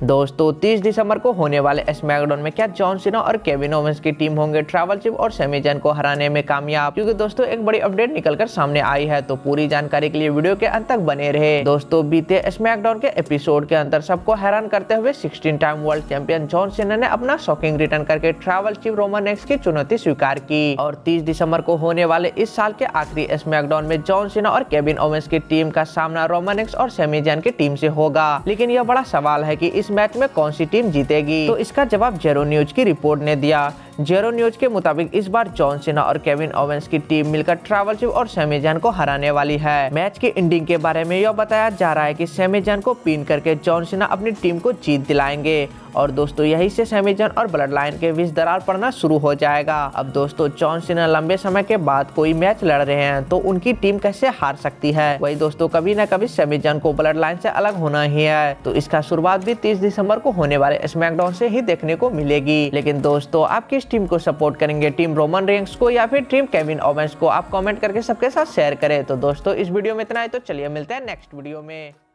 दोस्तों 30 दिसंबर को होने वाले स्मैकडाउन में क्या जॉन सीना और केविन ओवेंस की टीम होंगे ट्राइबल चीफ और सैमी जैन को हराने में कामयाब? क्योंकि दोस्तों एक बड़ी अपडेट निकलकर सामने आई है, तो पूरी जानकारी के लिए वीडियो के अंत तक बने रहे। दोस्तों बीते स्मैकडाउन के एपिसोड के अंदर सबको हैरान करते हुए 16 time world champion John Cena ने अपना शॉकिंग रिटर्न करके ट्राइबल चीफ रोमन रेंस की चुनौती स्वीकार की और 30 दिसंबर को होने वाले इस साल के आखिरी स्मैकडाउन में जॉन सीना और केविन ओवेंस की टीम का सामना रोमन रेंस और सैमी जैन की टीम से होगा। लेकिन यह बड़ा सवाल है कि इस मैच में कौन सी टीम जीतेगी? तो इसका जवाब जेरो न्यूज की रिपोर्ट ने दिया। जेरो न्यूज के मुताबिक इस बार जॉन सीना और केविन ओवेंस की टीम मिलकर ट्राइबल चीफ और सैमी जैन को हराने वाली है। मैच की एंडिंग के बारे में यह बताया जा रहा है कि सैमी जैन को पिन करके जॉन सीना अपनी टीम को जीत दिलाएंगे और दोस्तों यही से सैमी जैन और ब्लड लाइन के बीच दरार पड़ना शुरू हो जाएगा। अब दोस्तों जॉन सीना लंबे समय के बाद कोई मैच लड़ रहे हैं, तो उनकी टीम कैसे हार सकती है? वही दोस्तों कभी न कभी सैमी जैन को ब्लड लाइन से अलग होना ही है, तो इसका शुरुआत भी 30 दिसंबर को होने वाले स्मैकडाउन से ही देखने को मिलेगी। लेकिन दोस्तों आप किस टीम को सपोर्ट करेंगे, टीम रोमन रेंस को या फिर टीम केविन ओवेंस को? आप कमेंट करके सबके साथ शेयर करें। तो दोस्तों इस वीडियो में इतना ही, तो चलिए मिलते हैं नेक्स्ट वीडियो में।